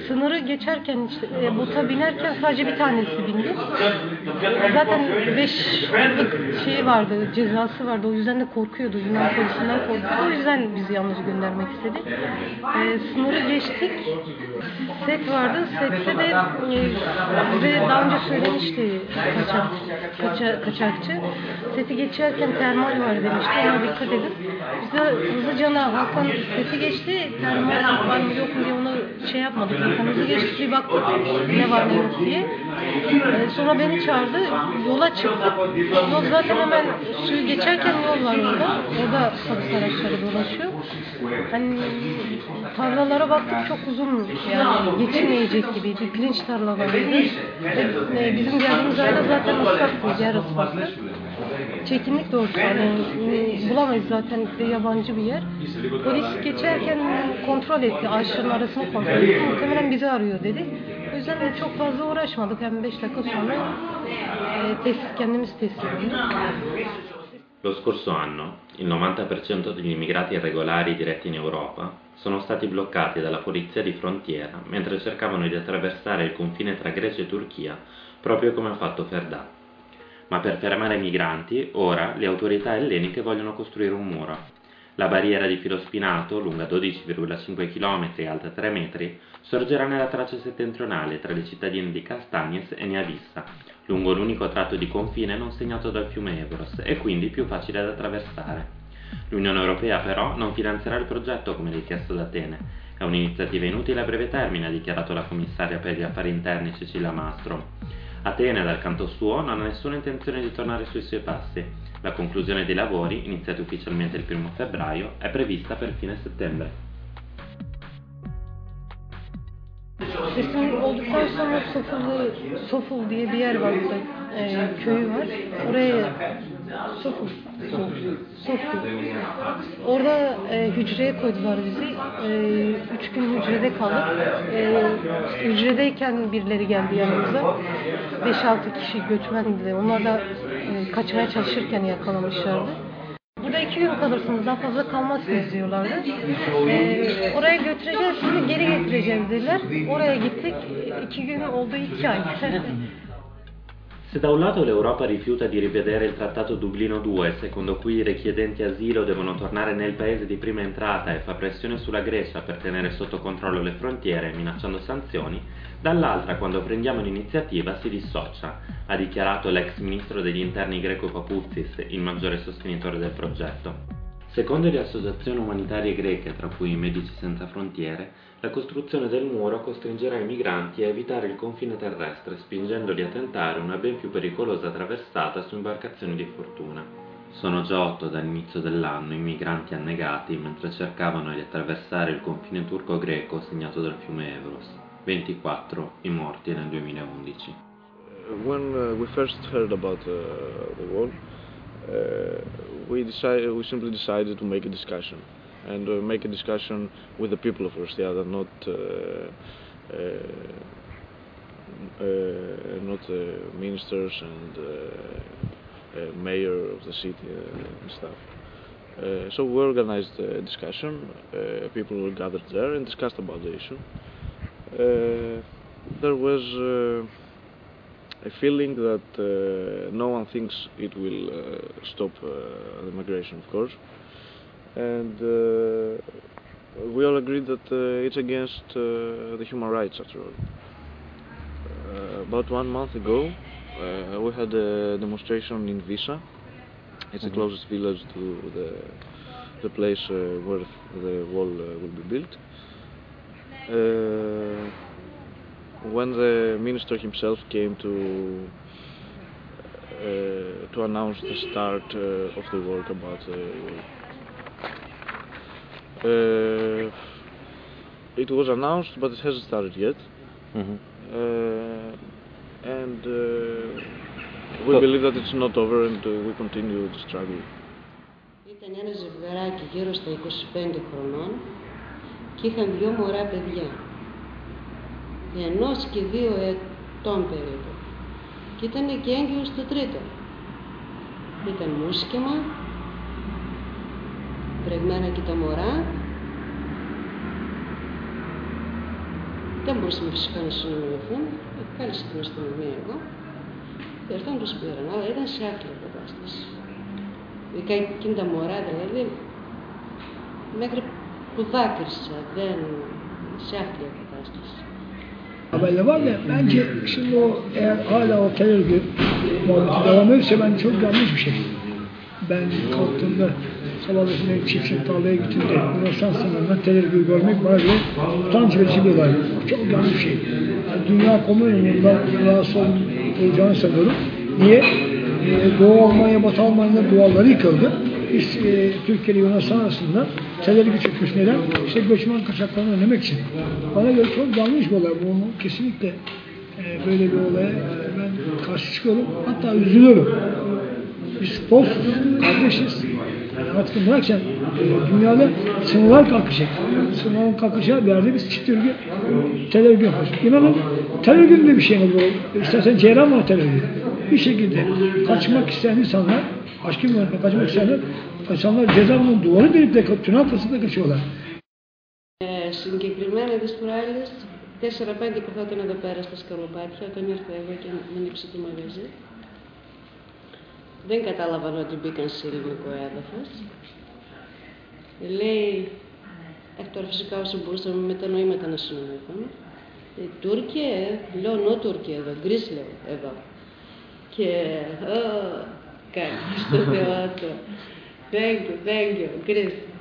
sınırı geçerken işte, bota binerken sadece bir tanesi bindi. Zaten 5 yıllık şey vardı, cezası vardı. O yüzden de korkuyordu. Yunan polisinden korkuyordu. O yüzden bizi yalnız göndermek istedi. Sınırı geçtik. Set vardı. Sette de bize daha önce söylemişti kaçakçı. Seti geçerken termal var demişti. Ona dikkat edin. Biz de hızlıca Hakan seti geçti. Termal var mı yok mu diye onu şey yapmadık. Zaten hızlı geçtik, bir baktık ne var ne yok diye. Sonra beni çağırdı. Yola çıktık. Yol zaten hemen suyu geçerken yol var orada. Orada polis araçları dolaşıyor. Hani tarlalara baktık, çok uzun, yani geçilmeyecek gibiydi. Pirinç tarlalarıydı. Bizim geldiğimiz ayda zaten ıslaktı, yer ıslaktı. Çekinlik doğrusu, yani bulamayız zaten, de yabancı bir yer. Polis geçerken kontrol etti, ağaçların arasını kontrol etti. Muhtemelen bizi arıyor dedi. O yüzden çok fazla uğraşmadık. Hem 5 dakika sonra kendimiz teslim olduk. Lo scorso anno, il 90% degli immigrati irregolari diretti in Europa sono stati bloccati dalla polizia di frontiera mentre cercavano di attraversare il confine tra Grecia e Turchia, proprio come ha fatto Ferda. Ma per fermare i migranti, ora le autorità elleniche vogliono costruire un muro. La barriera di filo spinato, lunga 12,5 km e alta 3 metri, sorgerà nella traccia settentrionale tra le cittadine di Castagnes e Neavissa, lungo l'unico tratto di confine non segnato dal fiume Evros e quindi più facile da attraversare. L'Unione Europea però non finanzierà il progetto come richiesto da Atene. È un'iniziativa inutile a breve termine, ha dichiarato la commissaria per gli affari interni Cecilia Malmström. Atene, dal canto suo, non ha nessuna intenzione di tornare sui suoi passi. La conclusione dei lavori, iniziati ufficialmente il 1 febbraio, è prevista per fine settembre. Teslim olduktan sonra Soful diye bir yer var burada, köyü var. Oraya Soful. Orada hücreye koydular bizi. 3 gün hücrede kaldık. Hücredeyken birileri geldi yanımıza. 5-6 kişi göçmendi. Onlar da kaçmaya çalışırken yakalamışlardı. Burada 2 gün kalırsınız, daha fazla kalmazsınız diyorlardı. Oraya götüreceğiz, sizi geri getireceğiz dediler. Oraya gittik, 2 gün oldu, 2 ay. Se da un lato l'Europa rifiuta di rivedere il Trattato Dublino II, secondo cui i richiedenti asilo devono tornare nel paese di prima entrata e fa pressione sulla Grecia per tenere sotto controllo le frontiere, minacciando sanzioni, dall'altra, quando prendiamo l'iniziativa, si dissocia, ha dichiarato l'ex ministro degli interni greco Papoutsis, il maggiore sostenitore del progetto. Secondo le associazioni umanitarie greche, tra cui Medici Senza Frontiere, la costruzione del muro costringerà i migranti a evitare il confine terrestre, spingendoli a tentare una ben più pericolosa traversata su imbarcazioni di fortuna. Sono già 8 dall'inizio dell'anno i migranti annegati mentre cercavano di attraversare il confine turco-greco segnato dal fiume Evros. 24 i morti nel 2011. When we first heard about the war, we simply decided to make a discussion, and make a discussion with the people of Rostiada, not ministers and mayor of the city and stuff. So we organized a discussion. People were gathered there and discussed about the issue. There was a feeling that no one thinks it will stop the migration, of course, and we all agreed that it's against the human rights after all. About 1 month ago, we had a demonstration in Visa. It's the closest village to the place where the wall will be built. When the minister himself came to announce the start of the work about it was announced, but it hasn't started yet. And we believe that it's not over, and we continue the struggle. Ήταν ένα ζευγαράκι γύρω στα 25 χρονών και είχαν 2 μωρά παιδιά. 1 και 2 ετών περίπου. Και ήταν και έγκυος στο 3ο. Ήταν μουσκεμα, μπρεγμένα και τα μωρά. Δεν μπορούσαμε φυσικά να συνομιληθούμε. Κάλεσε την αστυνομία εγώ. Και αυτόν τους πήραν, αλλά ήταν σε άθλια κατάσταση. Ειδικά εκείνη τα μωρά, δηλαδή, μέχρι που δάκρυσα, δεν σε άθλια κατάσταση. Haberler var da bence şimdi o eğer hala o terör muhabbeti devam ederse ben çok yanlış bir şey. Ben kalktığımda sabahleyin çiftçi tarlaya gittim de Yunanistan sınırından terör görmek bana göre utanç verici bir olay. Çok yanlış bir şey. Yani dünya komününün rahatsız olacağını sanıyorum. Niye? Doğu Almanya, Batı Almanya'da duvarları yıkıldı. Biz Türkiye ile Yunanistan arasında terör çökmüş. Neden? İşte göçmen kaçaklarını önlemek için. Bana göre çok yanlış bir olay. Bunu kesinlikle böyle bir olaya ben karşı çıkıyorum. Hatta üzülüyorum. Biz dostuz, kardeşiz. Yani artık bıraksan dünyada sınırlar kalkacak. Sınırların kalkacağı bir yerde biz çift örgü terör örgü yapıyoruz. İnanın terör örgünün bir şey olur. İstersen Ceylan var terör örgü. Bir şekilde kaçmak isteyen insanlar, aşkın yönetmeye kaçmak isteyenler, insanlar cezaevinin duvarı delip de tünel fırsatına kaçıyorlar. Συγκεκριμένα τις προάλλες, 4-5 καθόταν εδώ πέρα στα σκαλοπάτια όταν ήρθα εγώ και να ανοίξει το μαγαζί. Δεν κατάλαβαν ότι μπήκαν σε ελληνικό έδαφος. Λέει, τώρα φυσικά όσο μπορούσαμε με τα νοήματα να συνομιληθούμε. Τούρκια, λέω νο Τούρκια εδώ, γκρίς λέω εδώ. Και, κάτι στο Θεό του. Thank you, γκρίς.